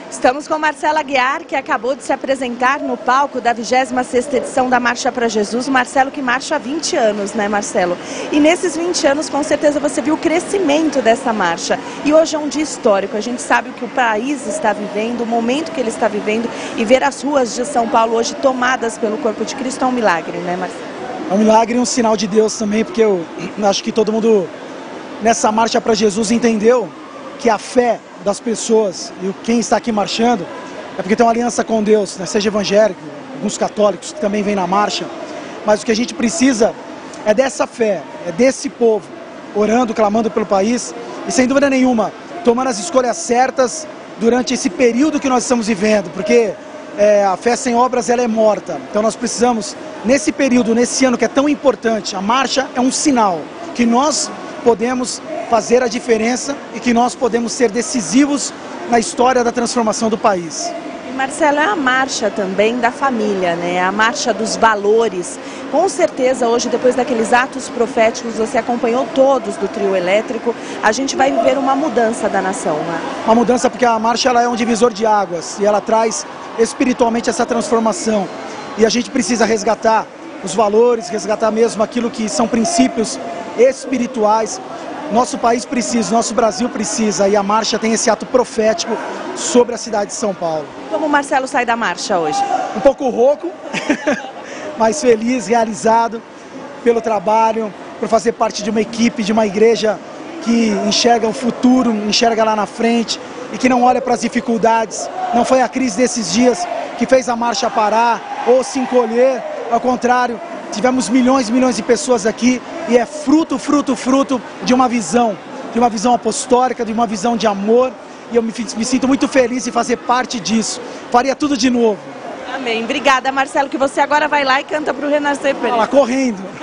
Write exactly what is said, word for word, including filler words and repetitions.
Estamos com Marcelo Aguiar, que acabou de se apresentar no palco da vigésima sexta edição da Marcha para Jesus. O Marcelo que marcha há vinte anos, né, Marcelo? E nesses vinte anos, com certeza, você viu o crescimento dessa marcha. E hoje é um dia histórico. A gente sabe o que o país está vivendo, o momento que ele está vivendo. E ver as ruas de São Paulo hoje tomadas pelo corpo de Cristo é um milagre, né, Marcelo? É um milagre e um sinal de Deus também, porque eu acho que todo mundo nessa Marcha para Jesus entendeu que a fé das pessoas e quem está aqui marchando é porque tem uma aliança com Deus, né? Seja evangélico, alguns católicos que também vêm na marcha, mas o que a gente precisa é dessa fé, é desse povo orando, clamando pelo país e sem dúvida nenhuma tomando as escolhas certas durante esse período que nós estamos vivendo, porque é, a fé sem obras ela é morta. Então nós precisamos, nesse período, nesse ano que é tão importante, a marcha é um sinal que nós podemos fazer a diferença e que nós podemos ser decisivos na história da transformação do país. E Marcelo, é a marcha também da família, né? A marcha dos valores. Com certeza hoje, depois daqueles atos proféticos, você acompanhou todos do trio elétrico, a gente vai viver uma mudança da nação, né? Uma mudança porque a marcha ela é um divisor de águas e ela traz espiritualmente essa transformação. E a gente precisa resgatar os valores, resgatar mesmo aquilo que são princípios espirituais. Nosso país precisa, nosso Brasil precisa, e a marcha tem esse ato profético sobre a cidade de São Paulo. Como o Marcelo sai da marcha hoje? Um pouco rouco, mas feliz, realizado pelo trabalho, por fazer parte de uma equipe, de uma igreja que enxerga o futuro, enxerga lá na frente e que não olha para as dificuldades. Não foi a crise desses dias que fez a marcha parar ou se encolher, ao contrário. Tivemos milhões e milhões de pessoas aqui e é fruto, fruto, fruto de uma visão, de uma visão apostólica, de uma visão de amor, e eu me, me sinto muito feliz em fazer parte disso. Faria tudo de novo. Amém. Obrigada, Marcelo, que você agora vai lá e canta para o Renascer. Vai lá, correndo.